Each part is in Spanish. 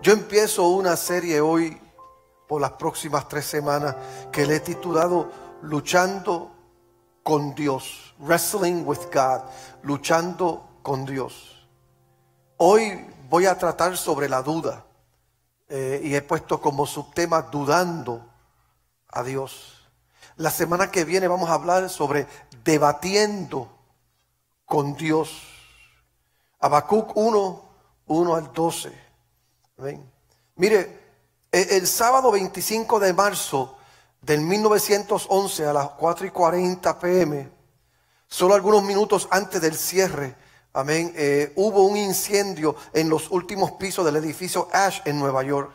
Yo empiezo una serie hoy por las próximas 3 semanas que le he titulado Luchando con Dios, Wrestling with God, luchando con Dios. Hoy voy a tratar sobre la duda y he puesto como subtema dudando a Dios. La semana que viene vamos a hablar sobre debatiendo con Dios. Habacuc 1 al 12. Amén. Mire, el sábado 25 de marzo del 1911 a las 4:40 p.m., solo algunos minutos antes del cierre, amén, hubo un incendio en los últimos pisos del edificio Ash en Nueva York.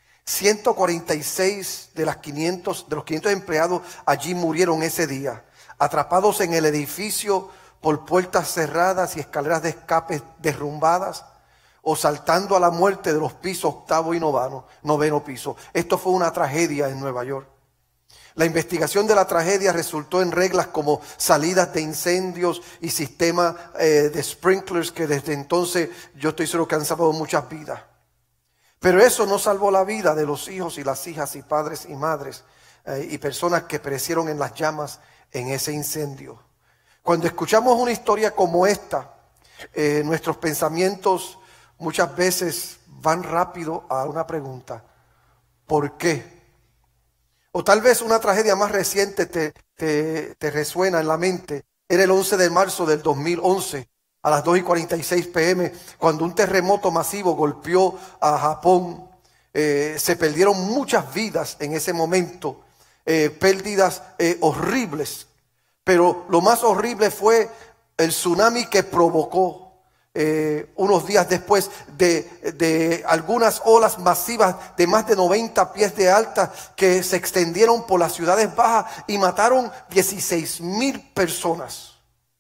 146 de los 500 empleados allí murieron ese día, atrapados en el edificio por puertas cerradas y escaleras de escape derrumbadas, o saltando a la muerte de los pisos octavo y noveno piso. Esto fue una tragedia en Nueva York. La investigación de la tragedia resultó en reglas como salidas de incendios y sistemas de sprinklers que desde entonces yo estoy seguro que han salvado muchas vidas. Pero eso no salvó la vida de los hijos y las hijas y padres y madres y personas que perecieron en las llamas en ese incendio. Cuando escuchamos una historia como esta, nuestros pensamientos muchas veces van rápido a una pregunta: ¿por qué? O tal vez una tragedia más reciente te resuena en la mente. Era el 11 de marzo del 2011 a las 2:46 p.m. cuando un terremoto masivo golpeó a Japón. Se perdieron muchas vidas en ese momento, pérdidas horribles. Pero lo más horrible fue el tsunami que provocó unos días después de algunas olas masivas de más de 90 pies de alta que se extendieron por las ciudades bajas y mataron 16,000 personas.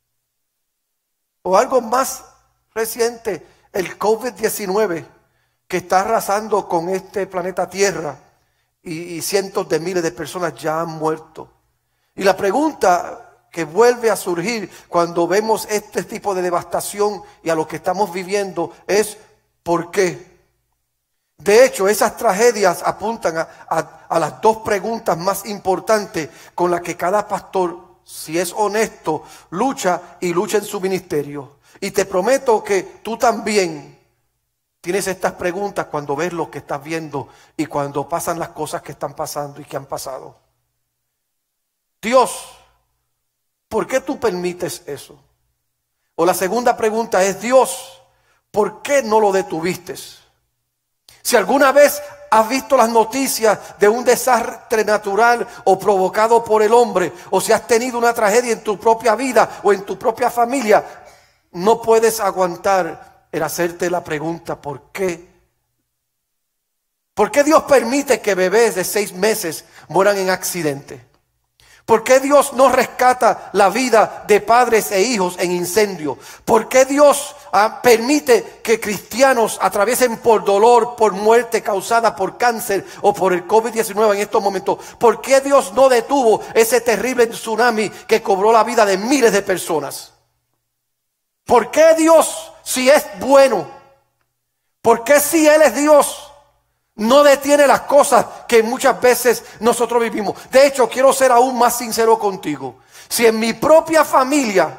O algo más reciente, el COVID-19, que está arrasando con este planeta Tierra y cientos de miles de personas ya han muerto. Y la pregunta que vuelve a surgir cuando vemos este tipo de devastación y a lo que estamos viviendo es ¿por qué? De hecho, esas tragedias apuntan a las 2 preguntas más importantes con las que cada pastor, si es honesto, lucha en su ministerio. Y te prometo que tú también tienes estas preguntas cuando ves lo que estás viendo y cuando pasan las cosas que están pasando y que han pasado. Dios, ¿por qué tú permites eso? O la segunda pregunta es: Dios, ¿por qué no lo detuviste? Si alguna vez has visto las noticias de un desastre natural o provocado por el hombre, o si has tenido una tragedia en tu propia vida o en tu propia familia, no puedes aguantar el hacerte la pregunta: ¿por qué? ¿Por qué Dios permite que bebés de 6 meses mueran en accidente? ¿Por qué Dios no rescata la vida de padres e hijos en incendio? ¿Por qué Dios permite que cristianos atraviesen por dolor, por muerte causada por cáncer o por el COVID-19 en estos momentos? ¿Por qué Dios no detuvo ese terrible tsunami que cobró la vida de miles de personas? ¿Por qué Dios, si es bueno, por qué si Él es Dios, no detiene las cosas que muchas veces nosotros vivimos? De hecho, quiero ser aún más sincero contigo. Si en mi propia familia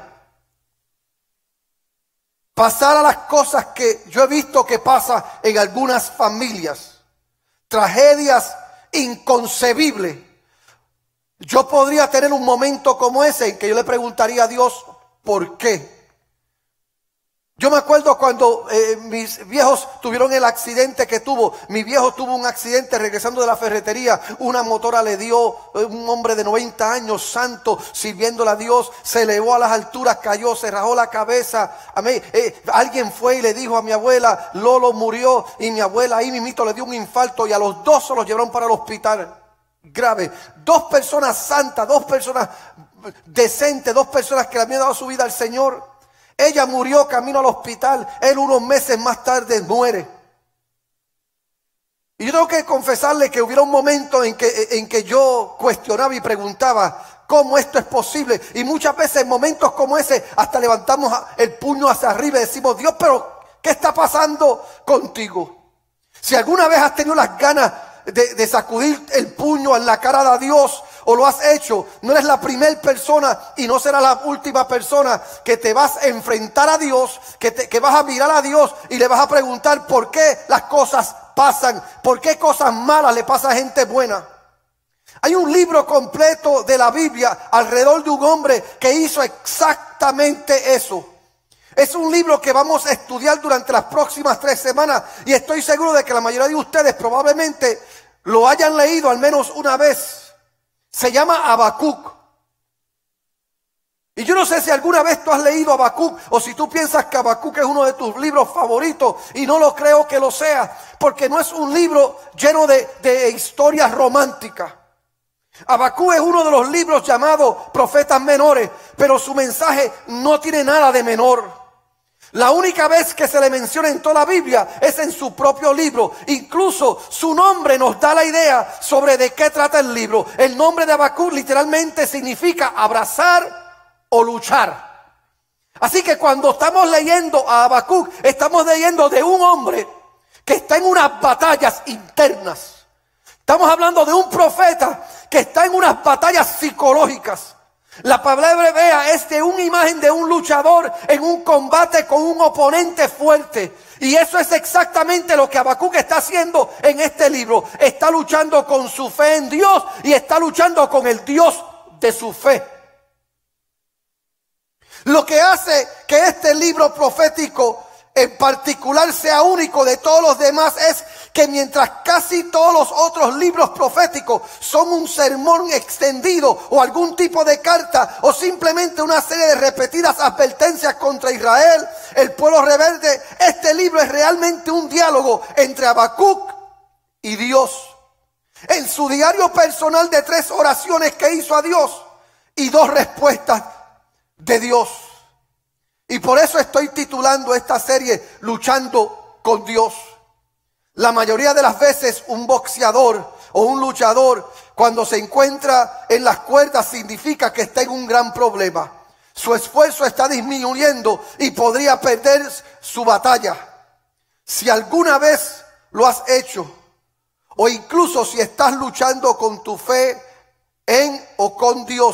pasara las cosas que yo he visto que pasa en algunas familias, tragedias inconcebibles, yo podría tener un momento como ese en que yo le preguntaría a Dios: ¿por qué? Yo me acuerdo cuando mis viejos tuvieron el accidente que tuvo. Mi viejo tuvo un accidente regresando de la ferretería. Una motora le dio, un hombre de 90 años, santo, sirviéndole a Dios. Se elevó a las alturas, cayó, se rajó la cabeza. Amén. Alguien fue y le dijo a mi abuela: Lolo murió. Y mi abuela ahí mismito le dio un infarto y a los 2 se los llevaron para el hospital. Grave. 2 personas santas, 2 personas decentes, 2 personas que le habían dado su vida al Señor. Ella murió camino al hospital. Él unos meses más tarde muere. Y yo tengo que confesarle que hubiera un momento en que yo cuestionaba y preguntaba: ¿cómo esto es posible? Y muchas veces en momentos como ese hasta levantamos el puño hacia arriba y decimos: Dios, pero ¿qué está pasando contigo? Si alguna vez has tenido las ganas de sacudir el puño en la cara de Dios, o lo has hecho, no eres la primera persona y no será la última persona que te vas a enfrentar a Dios, que vas a mirar a Dios y le vas a preguntar por qué las cosas pasan, por qué cosas malas le pasan a gente buena. Hay un libro completo de la Biblia alrededor de un hombre que hizo exactamente eso. Es un libro que vamos a estudiar durante las próximas 3 semanas y estoy seguro de que la mayoría de ustedes probablemente lo hayan leído al menos una vez. Se llama Habacuc. Y yo no sé si alguna vez tú has leído Habacuc o si tú piensas que Habacuc es uno de tus libros favoritos, y no lo creo que lo sea, porque no es un libro lleno de historias románticas. Habacuc es uno de los libros llamados profetas menores, pero su mensaje no tiene nada de menor. La única vez que se le menciona en toda la Biblia es en su propio libro. Incluso su nombre nos da la idea sobre de qué trata el libro. El nombre de Habacuc literalmente significa abrazar o luchar. Así que cuando estamos leyendo a Habacuc, estamos leyendo de un hombre que está en unas batallas internas. Estamos hablando de un profeta que está en unas batallas psicológicas. La palabra hebrea es de una imagen de un luchador en un combate con un oponente fuerte. Y eso es exactamente lo que Habacuc está haciendo en este libro. Está luchando con su fe en Dios y está luchando con el Dios de su fe. Lo que hace que este libro profético en particular sea único de todos los demás es que mientras casi todos los otros libros proféticos son un sermón extendido o algún tipo de carta o simplemente una serie de repetidas advertencias contra Israel, el pueblo rebelde, este libro es realmente un diálogo entre Habacuc y Dios. En su diario personal de 3 oraciones que hizo a Dios y 2 respuestas de Dios. Y por eso estoy titulando esta serie Luchando con Dios. La mayoría de las veces un boxeador o un luchador cuando se encuentra en las cuerdas significa que está en un gran problema. Su esfuerzo está disminuyendo y podría perder su batalla. Si alguna vez lo has hecho o incluso si estás luchando con tu fe en o con Dios,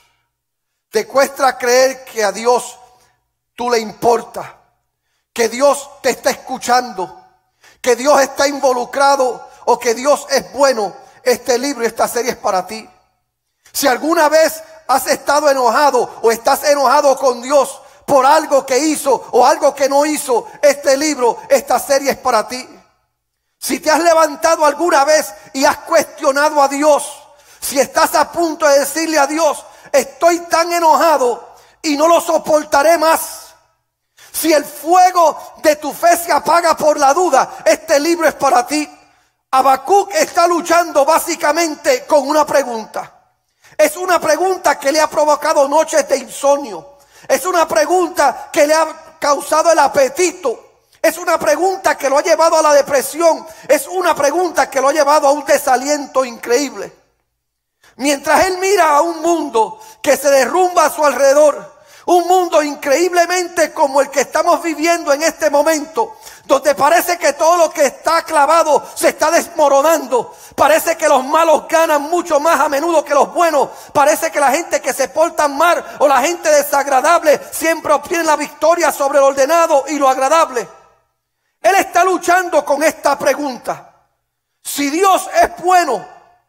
te cuesta creer que a Dios tú le importa, que Dios te está escuchando, que Dios está involucrado o que Dios es bueno. Este libro y esta serie es para ti. Si alguna vez has estado enojado o estás enojado con Dios por algo que hizo o algo que no hizo, este libro, esta serie es para ti. Si te has levantado alguna vez y has cuestionado a Dios, si estás a punto de decirle a Dios, estoy tan enojado y no lo soportaré más. Si el fuego de tu fe se apaga por la duda, este libro es para ti. Habacuc está luchando básicamente con una pregunta. Es una pregunta que le ha provocado noches de insomnio. Es una pregunta que le ha causado el apetito. Es una pregunta que lo ha llevado a la depresión. Es una pregunta que lo ha llevado a un desaliento increíble. Mientras él mira a un mundo que se derrumba a su alrededor, un mundo increíblemente como el que estamos viviendo en este momento, donde parece que todo lo que está clavado se está desmoronando. Parece que los malos ganan mucho más a menudo que los buenos. Parece que la gente que se porta mal o la gente desagradable siempre obtiene la victoria sobre lo ordenado y lo agradable. Él está luchando con esta pregunta. Si Dios es bueno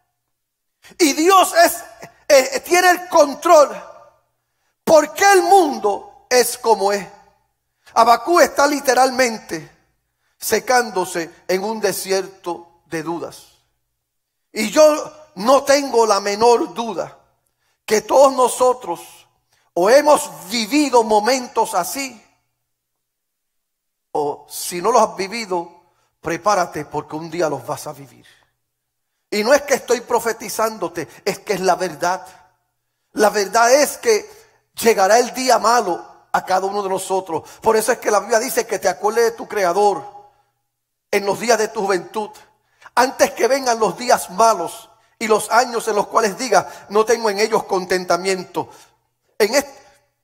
y Dios tiene el control, ¿por qué el mundo es como es? Habacuc está literalmente secándose en un desierto de dudas. Y yo no tengo la menor duda que todos nosotros o hemos vivido momentos así, o si no los has vivido, prepárate porque un día los vas a vivir. Y no es que estoy profetizándote, es que es la verdad. La verdad es que llegará el día malo a cada uno de nosotros. Por eso es que la Biblia dice que te acuerdes de tu Creador en los días de tu juventud, antes que vengan los días malos y los años en los cuales digas, no tengo en ellos contentamiento. En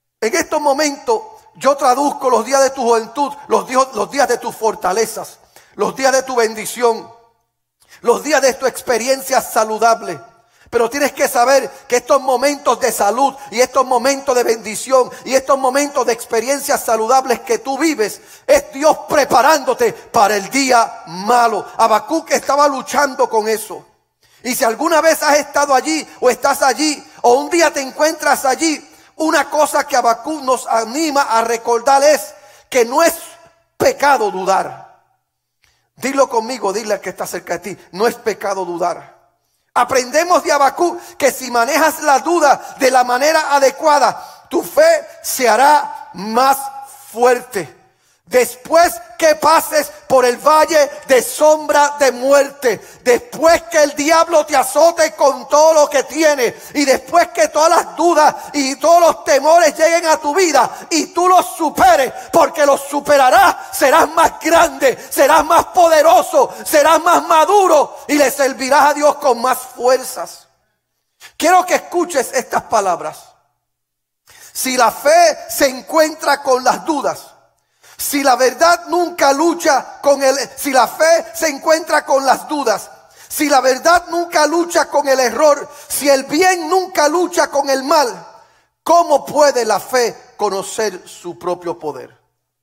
estos momentos yo traduzco los días de tu juventud, los días de tus fortalezas. los días de tu bendición, los días de tu experiencia saludable. Pero tienes que saber que estos momentos de salud y estos momentos de bendición y estos momentos de experiencias saludables que tú vives es Dios preparándote para el día malo. Habacuc estaba luchando con eso. Y si alguna vez has estado allí o estás allí o un día te encuentras allí, una cosa que Habacuc nos anima a recordar es que no es pecado dudar. Dilo conmigo, dile al que está cerca de ti, no es pecado dudar. Aprendemos de Habacuc que si manejas la duda de la manera adecuada, tu fe se hará más fuerte. Después que pases por el valle de sombra de muerte, después que el diablo te azote con todo lo que tiene, y después que todas las dudas y todos los temores lleguen a tu vida y tú los superes, porque los superarás, serás más grande, serás más poderoso, serás más maduro y le servirás a Dios con más fuerzas. Quiero que escuches estas palabras. Si la fe se encuentra con las dudas, si la verdad nunca lucha con si la fe se encuentra con las dudas, si la verdad nunca lucha con el error, si el bien nunca lucha con el mal, ¿cómo puede la fe conocer su propio poder?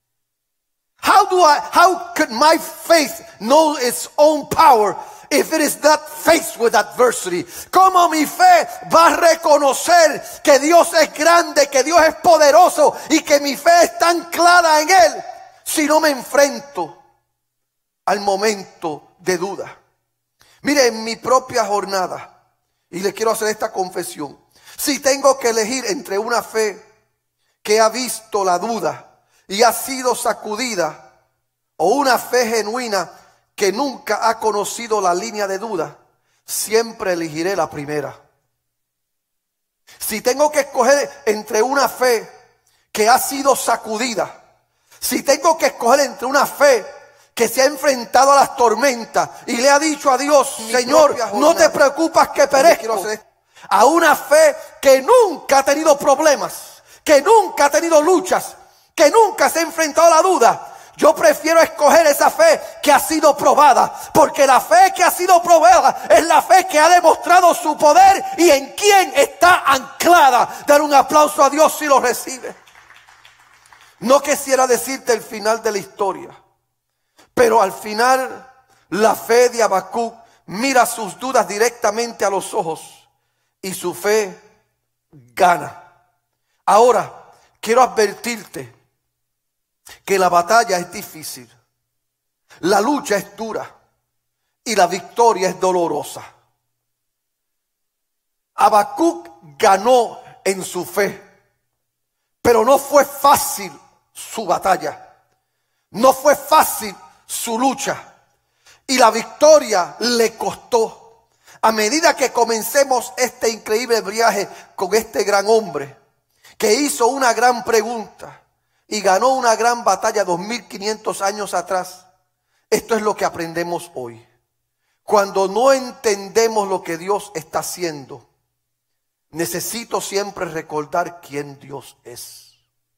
How could my faith know its own power if it is not faced with adversity? ¿Cómo mi fe va a reconocer que Dios es grande, que Dios es poderoso y que mi fe está anclada en Él si no me enfrento al momento de duda? Mire, en mi propia jornada, y le quiero hacer esta confesión, si tengo que elegir entre una fe que ha visto la duda y ha sido sacudida, o una fe genuina que nunca ha conocido la línea de duda, siempre elegiré la primera. Si tengo que escoger entre una fe que ha sido sacudida, si tengo que escoger entre una fe que se ha enfrentado a las tormentas y le ha dicho a Dios, Señor, no te preocupas que perezco, a una fe que nunca ha tenido problemas, que nunca ha tenido luchas, que nunca se ha enfrentado a la duda, yo prefiero escoger esa fe que ha sido probada, porque la fe que ha sido probada es la fe que ha demostrado su poder y en quien está anclada. Dar un aplauso a Dios si lo recibe. No quisiera decirte el final de la historia, pero al final la fe de Habacuc mira sus dudas directamente a los ojos y su fe gana. Ahora, quiero advertirte que la batalla es difícil, la lucha es dura y la victoria es dolorosa. Habacuc ganó en su fe, pero no fue fácil su batalla, no fue fácil su lucha y la victoria le costó. A medida que comencemos este increíble viaje con este gran hombre que hizo una gran pregunta y ganó una gran batalla 2500 años atrás, esto es lo que aprendemos hoy. Cuando no entendemos lo que Dios está haciendo, necesito siempre recordar quién Dios es.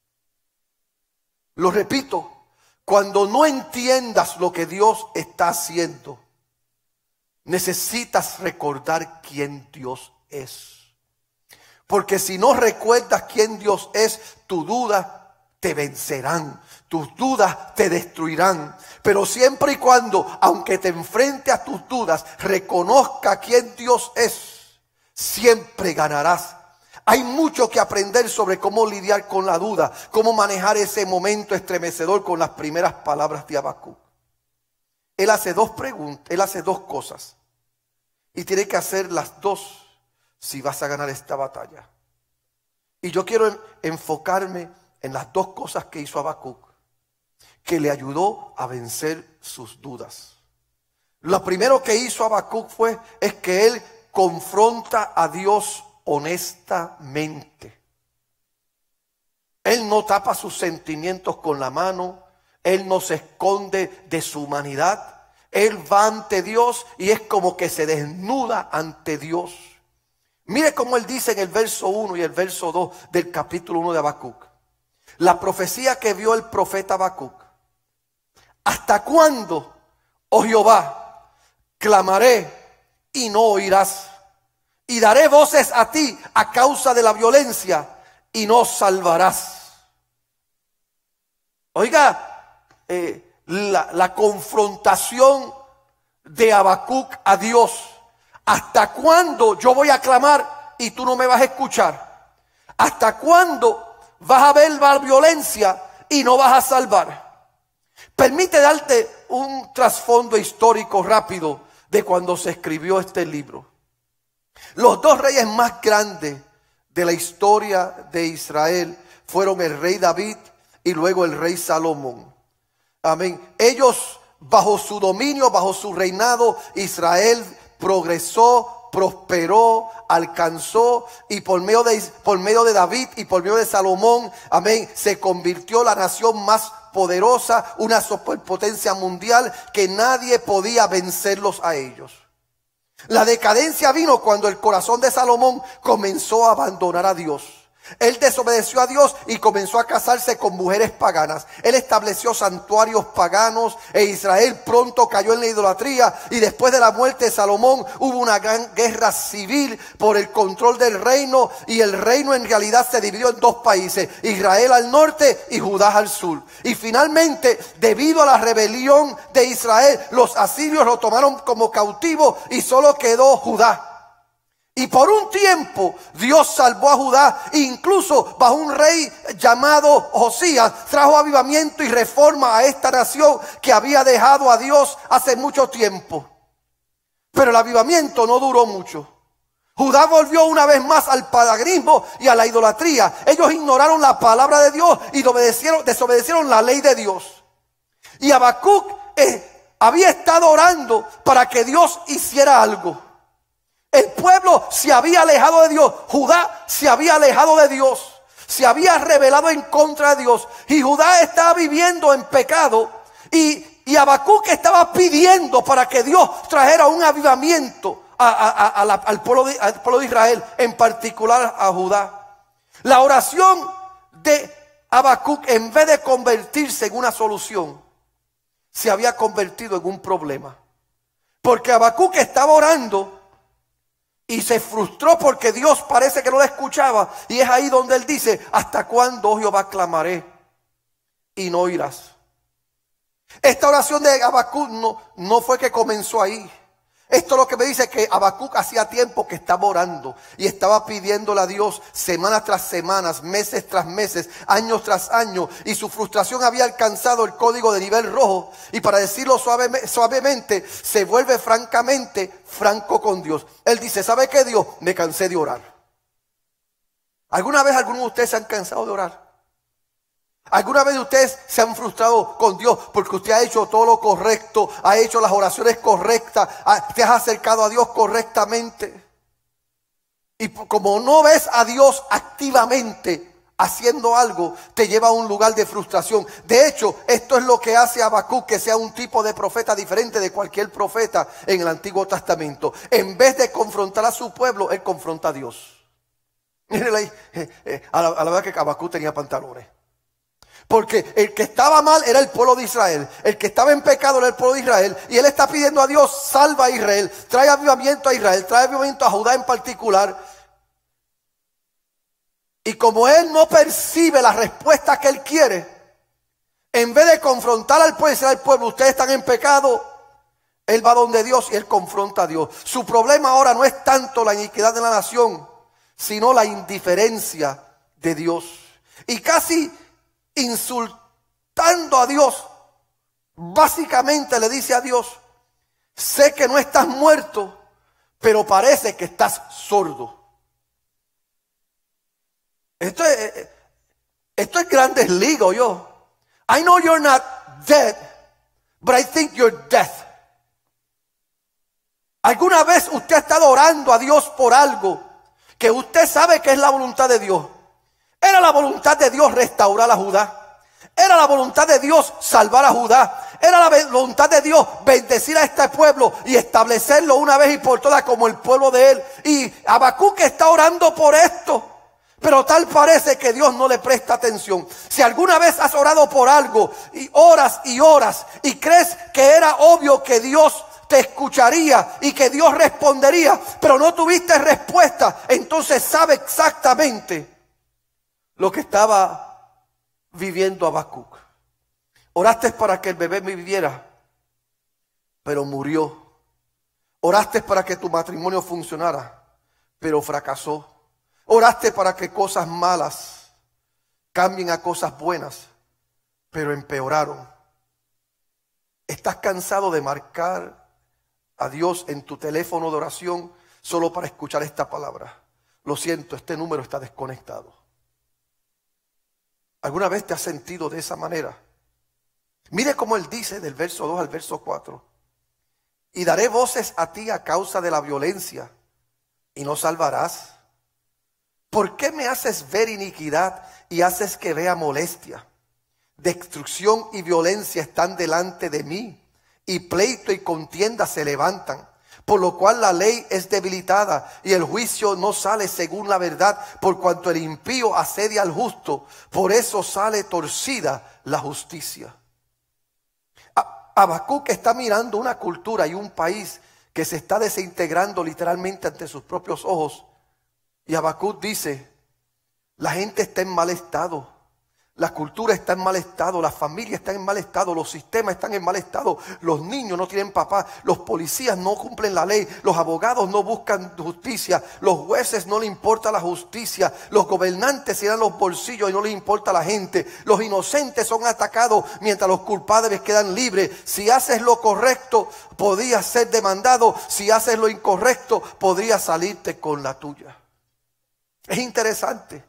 Lo repito, cuando no entiendas lo que Dios está haciendo, necesitas recordar quién Dios es. Porque si no recuerdas quién Dios es, tu duda te vencerán, tus dudas te destruirán. Pero siempre y cuando, aunque te enfrente a tus dudas, reconozca quién Dios es, siempre ganarás. Hay mucho que aprender sobre cómo lidiar con la duda, cómo manejar ese momento estremecedor con las primeras palabras de Habacuc. Él hace dos preguntas, él hace dos cosas. Y tiene que hacer las dos si vas a ganar esta batalla. Y yo quiero enfocarme en las dos cosas que hizo Habacuc, que le ayudó a vencer sus dudas. Lo primero que hizo Habacuc es que él confronta a Dios honestamente. Él no tapa sus sentimientos con la mano, él no se esconde de su humanidad. Él va ante Dios y es como que se desnuda ante Dios. Mire cómo él dice en el verso 1 y el verso 2 del capítulo 1 de Habacuc. La profecía que vio el profeta Habacuc. ¿Hasta cuándo oh Jehová, clamaré y no oirás. Y daré voces a ti a causa de la violencia y no salvarás. Oiga, la confrontación de Habacuc a Dios. ¿Hasta cuándo yo voy a clamar y tú no me vas a escuchar? ¿Hasta cuándo vas a ver la violencia y no vas a salvar? Permite darte un trasfondo histórico rápido de cuando se escribió este libro. Los dos reyes más grandes de la historia de Israel fueron el rey David y luego el rey Salomón. Amén. Ellos, bajo su dominio, bajo su reinado, Israel progresó, prosperó, alcanzó, y por medio de David y por medio de Salomón, amén, se convirtió la nación más poderosa, una superpotencia mundial que nadie podía vencerlos a ellos. La decadencia vino cuando el corazón de Salomón comenzó a abandonar a Dios. Él desobedeció a Dios y comenzó a casarse con mujeres paganas. Él estableció santuarios paganos e Israel pronto cayó en la idolatría. Y después de la muerte de Salomón hubo una gran guerra civil por el control del reino. Y el reino en realidad se dividió en dos países: Israel al norte y Judá al sur. Y finalmente, debido a la rebelión de Israel, los asirios lo tomaron como cautivo y solo quedó Judá. Y por un tiempo Dios salvó a Judá, incluso bajo un rey llamado Josías, trajo avivamiento y reforma a esta nación que había dejado a Dios hace mucho tiempo. Pero el avivamiento no duró mucho. Judá volvió una vez más al paganismo y a la idolatría. Ellos ignoraron la palabra de Dios y desobedecieron la ley de Dios. Y Habacuc había estado orando para que Dios hiciera algo. El pueblo se había alejado de Dios. Judá se había alejado de Dios. Se había rebelado en contra de Dios. Y Judá estaba viviendo en pecado. Y Habacuc estaba pidiendo para que Dios trajera un avivamiento al pueblo de Israel, en particular a Judá. La oración de Habacuc, en vez de convertirse en una solución, se había convertido en un problema. Porque Habacuc estaba orando y se frustró porque Dios parece que no la escuchaba. Y es ahí donde él dice: ¿hasta cuándo, oh Jehová, clamaré y no oirás? Esta oración de Habacuc no fue que comenzó ahí. Esto es lo que me dice que Habacuc hacía tiempo que estaba orando y estaba pidiéndole a Dios semanas tras semanas, meses tras meses, años tras años. Y su frustración había alcanzado el código de nivel rojo. Y para decirlo suavemente, se vuelve francamente franco con Dios. Él dice: ¿sabe qué, Dios? Me cansé de orar. ¿Alguna vez alguno de ustedes se han cansado de orar? ¿Alguna vez ustedes se han frustrado con Dios porque usted ha hecho todo lo correcto, ha hecho las oraciones correctas, te has acercado a Dios correctamente? Y como no ves a Dios activamente haciendo algo, te lleva a un lugar de frustración. De hecho, esto es lo que hace a Habacuc que sea un tipo de profeta diferente de cualquier profeta en el Antiguo Testamento. En vez de confrontar a su pueblo, él confronta a Dios. Miren ahí, a la verdad que Habacuc tenía pantalones. Porque el que estaba mal era el pueblo de Israel. El que estaba en pecado era el pueblo de Israel. Y él está pidiendo a Dios: salva a Israel, trae avivamiento a Israel, trae avivamiento a Judá en particular. Y como él no percibe la respuesta que él quiere, en vez de confrontar al pueblo y decir al pueblo: ustedes están en pecado, él va donde Dios y él confronta a Dios. Su problema ahora no es tanto la iniquidad de la nación, sino la indiferencia de Dios. Y casi insultando a Dios, básicamente le dice a Dios: sé que no estás muerto, pero parece que estás sordo. Esto es Grandes Ligas, yo. I know you're not dead, but I think you're dead. ¿Alguna vez usted ha estado orando a Dios por algo que usted sabe que es la voluntad de Dios? Era la voluntad de Dios restaurar a Judá. Era la voluntad de Dios salvar a Judá. Era la voluntad de Dios bendecir a este pueblo y establecerlo una vez y por todas como el pueblo de él. Y Habacuc está orando por esto. Pero tal parece que Dios no le presta atención. Si alguna vez has orado por algo y horas y crees que era obvio que Dios te escucharía y que Dios respondería, pero no tuviste respuesta, entonces sabe exactamente lo que estaba viviendo Habacuc. Oraste para que el bebé viviera, pero murió. Oraste para que tu matrimonio funcionara, pero fracasó. Oraste para que cosas malas cambien a cosas buenas, pero empeoraron. ¿Estás cansado de marcar a Dios en tu teléfono de oración solo para escuchar esta palabra? Lo siento, este número está desconectado. ¿Alguna vez te has sentido de esa manera? Mire cómo él dice del verso 2 al verso 4. Y daré voces a ti a causa de la violencia, y no salvarás. ¿Por qué me haces ver iniquidad y haces que vea molestia? Destrucción y violencia están delante de mí, y pleito y contienda se levantan. Por lo cual la ley es debilitada y el juicio no sale según la verdad, por cuanto el impío asedia al justo, por eso sale torcida la justicia. Habacuc está mirando una cultura y un país que se está desintegrando literalmente ante sus propios ojos. Y Habacuc dice, la gente está en mal estado, la cultura está en mal estado, la familia está en mal estado, los sistemas están en mal estado, los niños no tienen papá, los policías no cumplen la ley, los abogados no buscan justicia, los jueces no les importa la justicia, los gobernantes llenan los bolsillos y no les importa la gente, los inocentes son atacados mientras los culpables quedan libres. Si haces lo correcto, podrías ser demandado, si haces lo incorrecto, podrías salirte con la tuya. Es interesante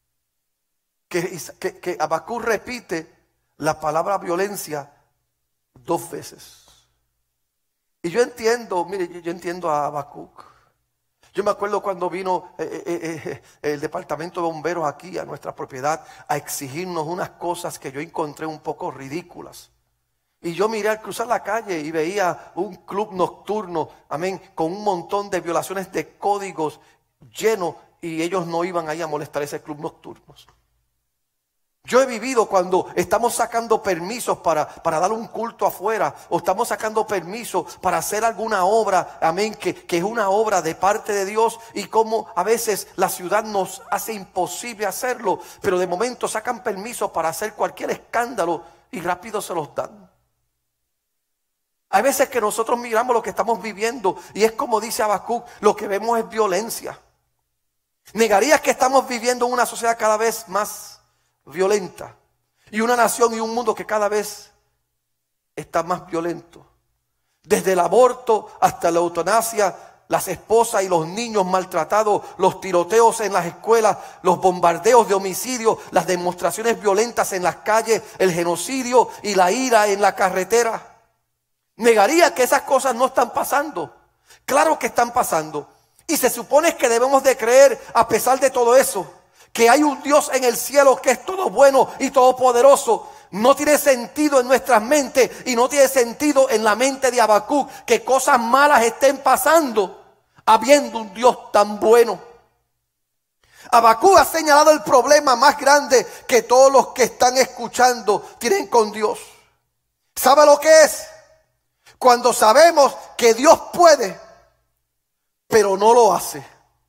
que Habacuc repite la palabra violencia 2 veces. Y yo entiendo, mire, yo entiendo a Habacuc. Yo me acuerdo cuando vino el departamento de bomberos aquí a nuestra propiedad a exigirnos unas cosas que yo encontré un poco ridículas. Y yo miré al cruzar la calle y veía un club nocturno, amén, con un montón de violaciones de códigos llenos, y ellos no iban ahí a molestar ese club nocturno. Yo he vivido cuando estamos sacando permisos para dar un culto afuera, o estamos sacando permisos para hacer alguna obra, amén, que es una obra de parte de Dios, y como a veces la ciudad nos hace imposible hacerlo, pero de momento sacan permisos para hacer cualquier escándalo y rápido se los dan. Hay veces que nosotros miramos lo que estamos viviendo y es como dice Habacuc, lo que vemos es violencia. ¿Negarías que estamos viviendo en una sociedad cada vez más violenta y una nación y un mundo que cada vez está más violento? Desde el aborto hasta la eutanasia, las esposas y los niños maltratados, los tiroteos en las escuelas, los bombardeos de homicidios, las demostraciones violentas en las calles, el genocidio y la ira en la carretera. ¿Negaría que esas cosas no están pasando? Claro que están pasando. Y se supone que debemos de creer, a pesar de todo eso, que hay un Dios en el cielo que es todo bueno y todopoderoso. No tiene sentido en nuestras mentes y no tiene sentido en la mente de Habacuc que cosas malas estén pasando habiendo un Dios tan bueno. Habacuc ha señalado el problema más grande que todos los que están escuchando tienen con Dios. ¿Sabe lo que es? Cuando sabemos que Dios puede, pero no lo hace.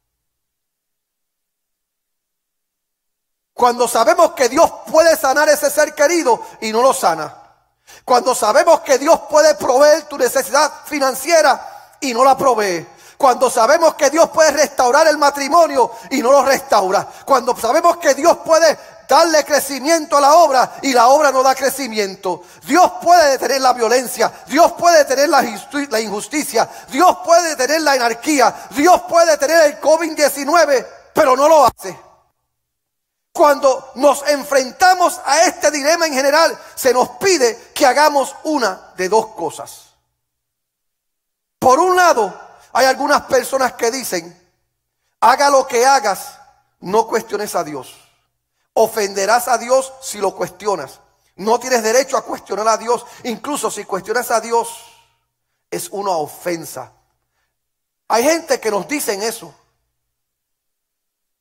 Cuando sabemos que Dios puede sanar ese ser querido y no lo sana. Cuando sabemos que Dios puede proveer tu necesidad financiera y no la provee. Cuando sabemos que Dios puede restaurar el matrimonio y no lo restaura. Cuando sabemos que Dios puede darle crecimiento a la obra y la obra no da crecimiento. Dios puede detener la violencia, Dios puede detener la injusticia, Dios puede detener la anarquía, Dios puede detener el COVID-19, pero no lo hace. Cuando nos enfrentamos a este dilema en general, se nos pide que hagamos una de 2 cosas. Por un lado, hay algunas personas que dicen, haga lo que hagas, no cuestiones a Dios. Ofenderás a Dios si lo cuestionas. No tienes derecho a cuestionar a Dios. Incluso si cuestionas a Dios, es una ofensa. Hay gente que nos dicen eso.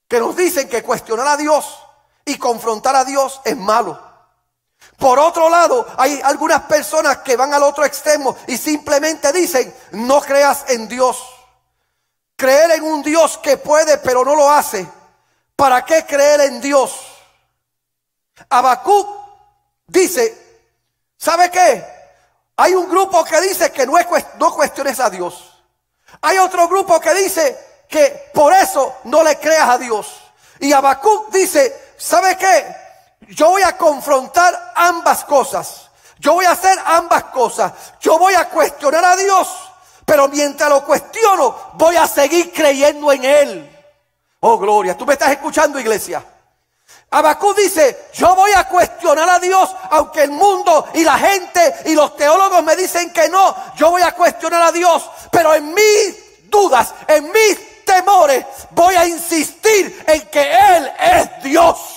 que nos dicen que cuestionar a Dios y confrontar a Dios es malo. Por otro lado, hay algunas personas que van al otro extremo y simplemente dicen: no creas en Dios. Creer en un Dios que puede pero no lo hace. ¿Para qué creer en Dios? Habacuc dice: ¿sabe qué? Hay un grupo que dice que no cuestiones a Dios. Hay otro grupo que dice que por eso no le creas a Dios. Y Habacuc dice: ¿sabe qué? Yo voy a confrontar ambas cosas. Yo voy a hacer ambas cosas. Yo voy a cuestionar a Dios, pero mientras lo cuestiono, voy a seguir creyendo en Él. Oh, gloria. ¿Tú me estás escuchando, iglesia? Habacuc dice: yo voy a cuestionar a Dios, aunque el mundo y la gente y los teólogos me dicen que no. Yo voy a cuestionar a Dios, pero en mis dudas, en mis temores, voy a insistir en que Él es Dios.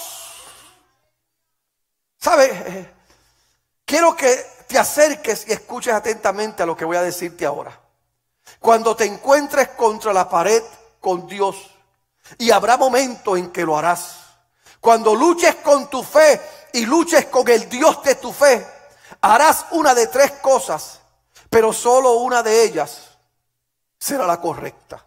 ¿Sabe? Quiero que te acerques y escuches atentamente a lo que voy a decirte ahora. Cuando te encuentres contra la pared con Dios, y habrá momentos en que lo harás, cuando luches con tu fe y luches con el Dios de tu fe, harás una de tres cosas, pero solo una de ellas será la correcta.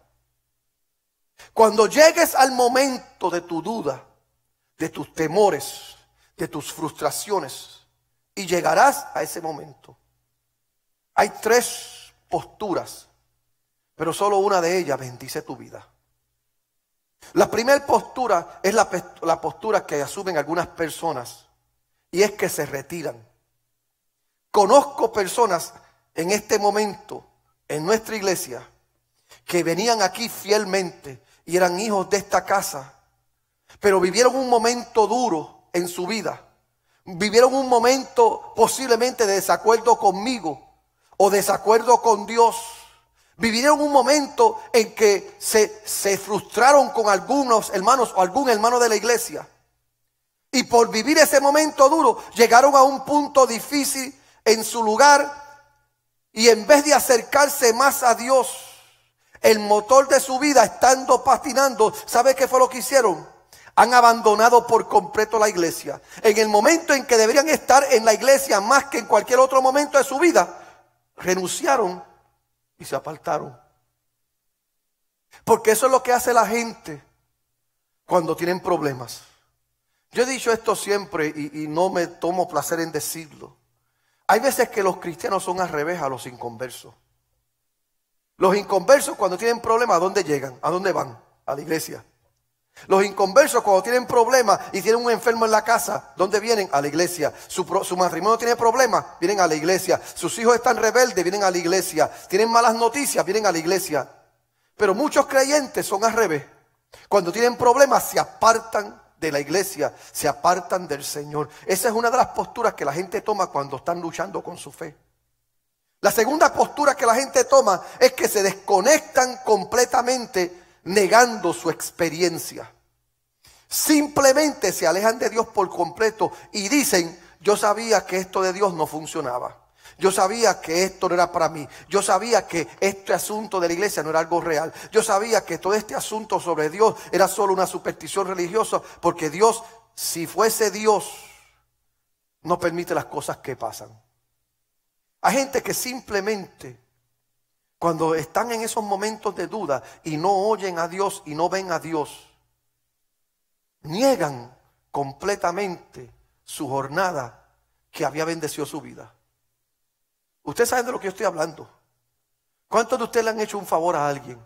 Cuando llegues al momento de tu duda, de tus temores, de tus frustraciones, y llegarás a ese momento, hay tres posturas, pero solo una de ellas bendice tu vida. La primera postura es la postura que asumen algunas personas, y es que se retiran. Conozco personas en este momento en nuestra iglesia que venían aquí fielmente y eran hijos de esta casa, pero vivieron un momento duro en su vida. Vivieron un momento posiblemente de desacuerdo conmigo o desacuerdo con Dios. Vivieron un momento en que se frustraron con algunos hermanos o algún hermano de la iglesia. Y por vivir ese momento duro, llegaron a un punto difícil en su lugar. Y en vez de acercarse más a Dios, el motor de su vida estando patinando, ¿sabe qué fue lo que hicieron? Han abandonado por completo la iglesia. En el momento en que deberían estar en la iglesia más que en cualquier otro momento de su vida, renunciaron y se apartaron. Porque eso es lo que hace la gente cuando tienen problemas. Yo he dicho esto siempre y no me tomo placer en decirlo. Hay veces que los cristianos son al revés a los inconversos. Los inconversos cuando tienen problemas, ¿a dónde llegan? ¿A dónde van? A la iglesia. Los inconversos cuando tienen problemas y tienen un enfermo en la casa, ¿dónde vienen? A la iglesia. Su matrimonio tiene problemas, vienen a la iglesia. Sus hijos están rebeldes, vienen a la iglesia. Tienen malas noticias, vienen a la iglesia. Pero muchos creyentes son al revés. Cuando tienen problemas se apartan de la iglesia, se apartan del Señor. Esa es una de las posturas que la gente toma cuando están luchando con su fe. La segunda postura que la gente toma es que se desconectan completamente, negando su experiencia. Simplemente se alejan de Dios por completo y dicen: yo sabía que esto de Dios no funcionaba. Yo sabía que esto no era para mí. Yo sabía que este asunto de la iglesia no era algo real. Yo sabía que todo este asunto sobre Dios era solo una superstición religiosa, porque Dios, si fuese Dios, no permite las cosas que pasan. Hay gente que simplemente, cuando están en esos momentos de duda y no oyen a Dios y no ven a Dios, niegan completamente su jornada que había bendecido su vida. Ustedes saben de lo que yo estoy hablando. ¿Cuántos de ustedes le han hecho un favor a alguien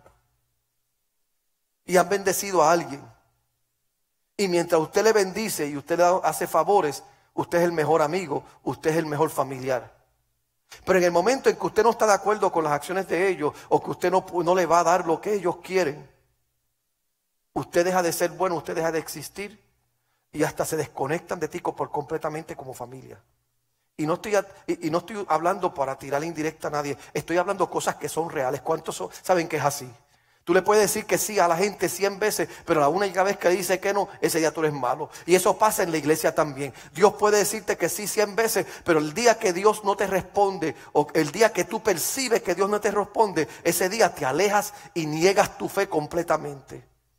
y han bendecido a alguien? Y mientras usted le bendice y usted le hace favores, usted es el mejor amigo, usted es el mejor familiar. Pero en el momento en que usted no está de acuerdo con las acciones de ellos, o que usted no le va a dar lo que ellos quieren, usted deja de ser bueno, usted deja de existir, y hasta se desconectan de ti por completamente como familia. Y no estoy hablando para tirar indirecta a nadie, estoy hablando cosas que son reales. ¿Cuántos saben que es así? Tú le puedes decir que sí a la gente 100 veces, pero la única vez que dice que no, ese día tú eres malo. Y eso pasa en la iglesia también. Dios puede decirte que sí 100 veces, pero el día que Dios no te responde, o el día que tú percibes que Dios no te responde, ese día te alejas y niegas tu fe completamente.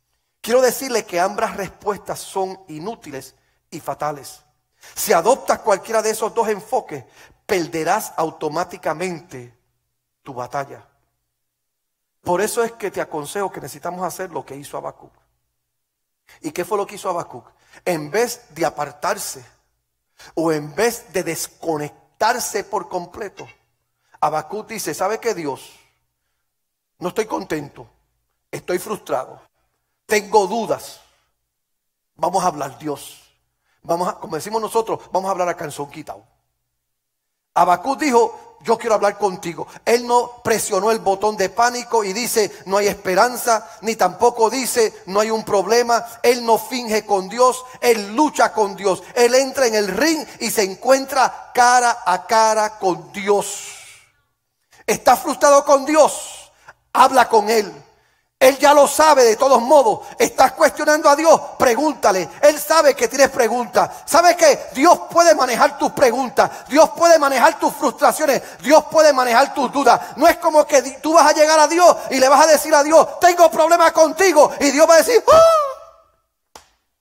quiero decirle que ambas respuestas son inútiles y fatales. Si adoptas cualquiera de esos dos enfoques, perderás automáticamente tu batalla. Por eso es que te aconsejo que necesitamos hacer lo que hizo Habacuc. ¿Y qué fue lo que hizo Habacuc? En vez de apartarse o en vez de desconectarse por completo, Habacuc dice, ¿sabe qué, Dios? No estoy contento, estoy frustrado, tengo dudas. Vamos a hablar, Dios. Como decimos nosotros, vamos a hablar a canción quitado. Habacuc dijo, yo quiero hablar contigo. Él no presionó el botón de pánico y dice, no hay esperanza, ni tampoco dice, no hay un problema. Él no finge con Dios, él lucha con Dios. Él entra en el ring y se encuentra cara a cara con Dios. ¿Está frustrado con Dios? Habla con Él. Él ya lo sabe de todos modos. ¿Estás cuestionando a Dios? Pregúntale. Él sabe que tienes preguntas. ¿Sabe qué? Dios puede manejar tus preguntas. Dios puede manejar tus frustraciones. Dios puede manejar tus dudas. No es como que tú vas a llegar a Dios y le vas a decir a Dios, tengo problemas contigo. Y Dios va a decir, ¡ah!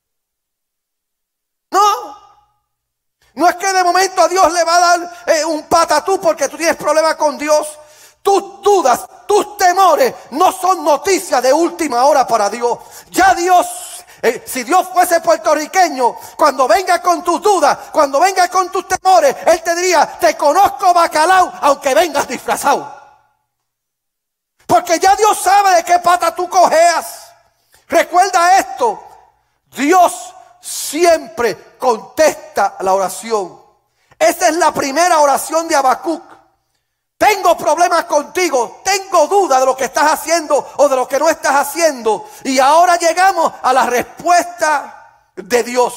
No. No es que de momento a Dios le va a dar un patatú porque tú tienes problemas con Dios. Tus dudas, tus temores no son noticias de última hora para Dios. Ya Dios, si Dios fuese puertorriqueño, cuando venga con tus dudas, cuando venga con tus temores, Él te diría, te conozco bacalao, aunque vengas disfrazado. Porque ya Dios sabe de qué pata tú cojeas. Recuerda esto, Dios siempre contesta la oración. Esa es la primera oración de Habacuc. Tengo problemas contigo, tengo duda de lo que estás haciendo o de lo que no estás haciendo. Y ahora llegamos a la respuesta de Dios.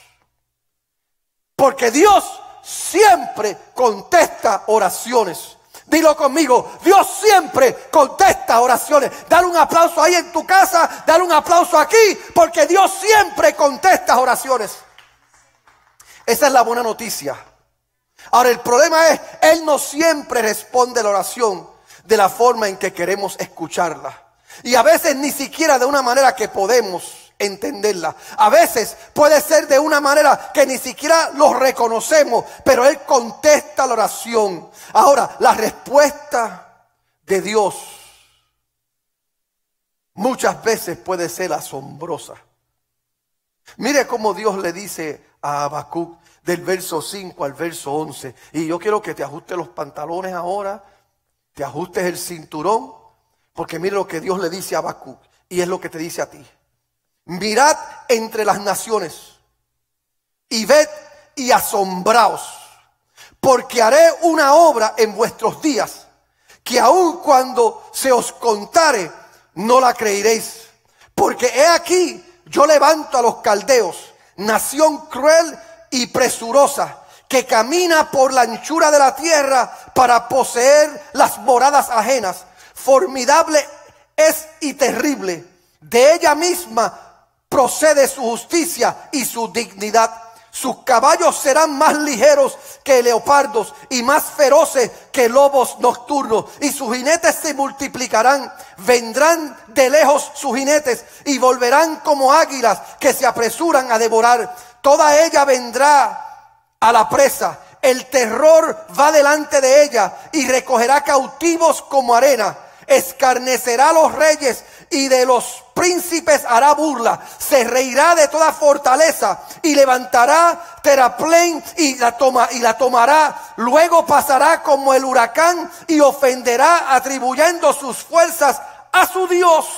Porque Dios siempre contesta oraciones. Dilo conmigo, Dios siempre contesta oraciones. Dale un aplauso ahí en tu casa, dale un aplauso aquí, porque Dios siempre contesta oraciones. Esa es la buena noticia. Ahora el problema es, Él no siempre responde la oración de la forma en que queremos escucharla. Y a veces ni siquiera de una manera que podemos entenderla. A veces puede ser de una manera que ni siquiera lo reconocemos, pero Él contesta la oración. Ahora, la respuesta de Dios muchas veces puede ser asombrosa. Mire cómo Dios le dice a Habacuc del verso 5 al verso 11. Y yo quiero que te ajustes los pantalones ahora, te ajustes el cinturón, porque mire lo que Dios le dice a Habacuc y es lo que te dice a ti. Mirad entre las naciones y ved y asombraos, porque haré una obra en vuestros días, que aun cuando se os contare, no la creeréis. Porque he aquí, yo levanto a los caldeos, nación cruel y presurosa, que camina por la anchura de la tierra para poseer las moradas ajenas. Formidable es y terrible. De ella misma procede su justicia y su dignidad. Sus caballos serán más ligeros que leopardos y más feroces que lobos nocturnos. Y sus jinetes se multiplicarán. Vendrán de lejos sus jinetes y volverán como águilas que se apresuran a devorar. Toda ella vendrá a la presa. El terror va delante de ella y recogerá cautivos como arena. Escarnecerá a los reyes y de los príncipes hará burla. Se reirá de toda fortaleza y levantará terraplén y la tomará. Luego pasará como el huracán y ofenderá atribuyendo sus fuerzas a su Dios.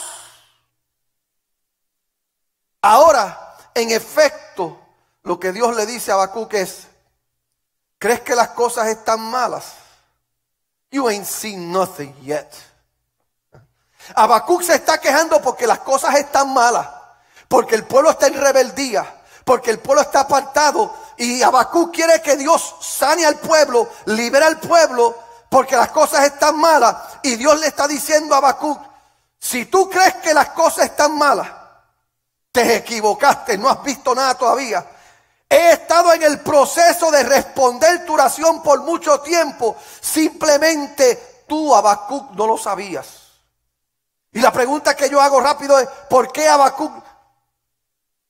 Ahora, en efecto, lo que Dios le dice a Habacuc es: ¿crees que las cosas están malas? You ain't seen nothing yet. Habacuc se está quejando porque las cosas están malas, porque el pueblo está en rebeldía, porque el pueblo está apartado, y Habacuc quiere que Dios sane al pueblo, libere al pueblo, porque las cosas están malas. Y Dios le está diciendo a Habacuc: si tú crees que las cosas están malas, te equivocaste, no has visto nada todavía. He estado en el proceso de responder tu oración por mucho tiempo. Simplemente tú, Habacuc, no lo sabías. Y la pregunta que yo hago rápido es: ¿por qué Habacuc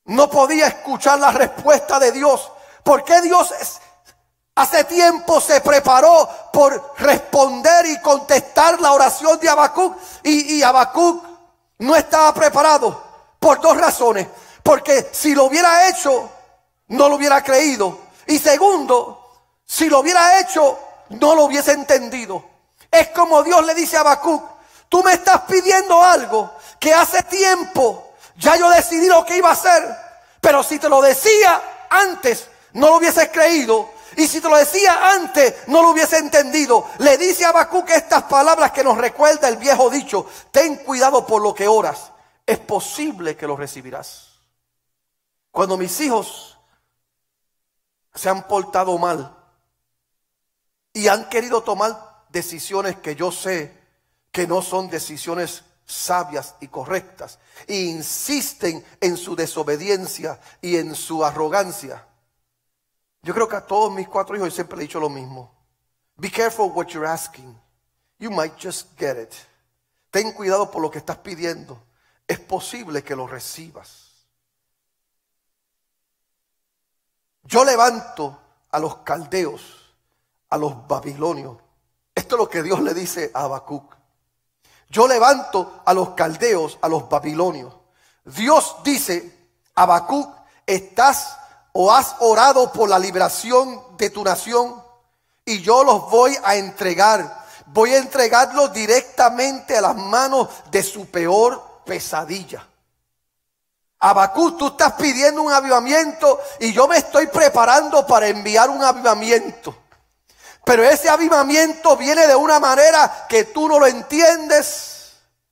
no podía escuchar la respuesta de Dios. ¿Por qué Dios hace tiempo se preparó por responder y contestar la oración de Habacuc? Y Habacuc no estaba preparado por dos razones. Porque si lo hubiera hecho, no lo hubiera creído. Y segundo, si lo hubiera hecho, no lo hubiese entendido. Es como Dios le dice a Habacuc: tú me estás pidiendo algo que hace tiempo ya yo decidí lo que iba a hacer. Pero si te lo decía antes, no lo hubieses creído. Y si te lo decía antes, no lo hubiese entendido. Le dice a Habacuc estas palabras que nos recuerda el viejo dicho: ten cuidado por lo que oras, es posible que lo recibirás. Cuando mis hijos se han portado mal y han querido tomar decisiones que yo sé que no son decisiones sabias y correctas, e insisten en su desobediencia y en su arrogancia, yo creo que a todos mis 4 hijos siempre le he dicho lo mismo: be careful what you're asking, you might just get it. Ten cuidado por lo que estás pidiendo, es posible que lo recibas. Yo levanto a los caldeos, a los babilonios. Esto es lo que Dios le dice a Habacuc. Yo levanto a los caldeos, a los babilonios. Dios dice: Habacuc, ¿estás o has orado por la liberación de tu nación? Y yo los voy a entregar. Voy a entregarlos directamente a las manos de su peor pesadilla. Habacuc, tú estás pidiendo un avivamiento y yo me estoy preparando para enviar un avivamiento. Pero ese avivamiento viene de una manera que tú no lo entiendes.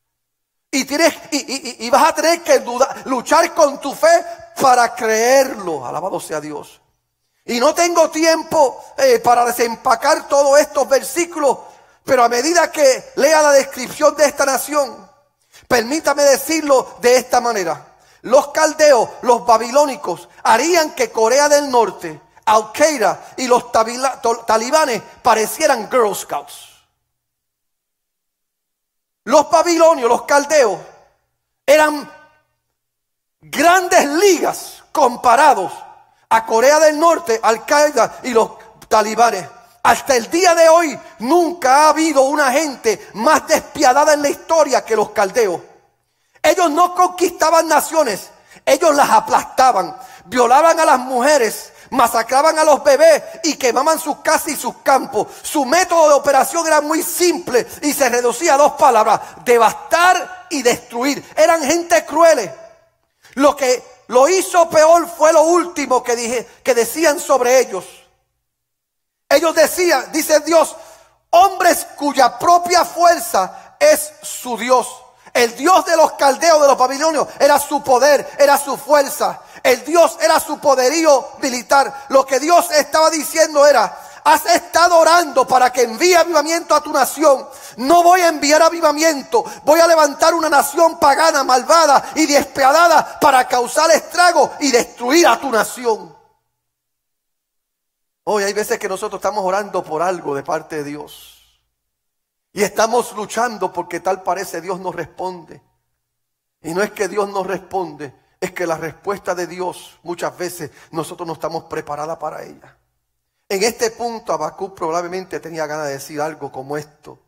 Y vas a tener que luchar con tu fe para creerlo. Alabado sea Dios. Y no tengo tiempo para desempacar todos estos versículos. Pero a medida que lea la descripción de esta nación, permítame decirlo de esta manera. Los caldeos, los babilónicos, harían que Corea del Norte, Al-Qaeda y los talibanes parecieran Girl Scouts. Los babilonios, los caldeos, eran grandes ligas comparados a Corea del Norte, Al-Qaeda y los talibanes. Hasta el día de hoy nunca ha habido una gente más despiadada en la historia que los caldeos. Ellos no conquistaban naciones, ellos las aplastaban, violaban a las mujeres, masacraban a los bebés y quemaban sus casas y sus campos. Su método de operación era muy simple y se reducía a 2 palabras: devastar y destruir. Eran gente crueles. Lo que lo hizo peor fue lo último que decían sobre ellos. Ellos decían, dice Dios, hombres cuya propia fuerza es su Dios. El Dios de los caldeos, de los babilonios, era su poder, era su fuerza. El Dios era su poderío militar. Lo que Dios estaba diciendo era: has estado orando para que envíe avivamiento a tu nación. No voy a enviar avivamiento. Voy a levantar una nación pagana, malvada y despiadada para causar estrago y destruir a tu nación. Hoy hay veces que nosotros estamos orando por algo de parte de Dios. Y estamos luchando porque tal parece Dios nos responde. Y no es que Dios nos responde, es que la respuesta de Dios muchas veces nosotros no estamos preparados para ella. En este punto Habacuc probablemente tenía ganas de decir algo como esto: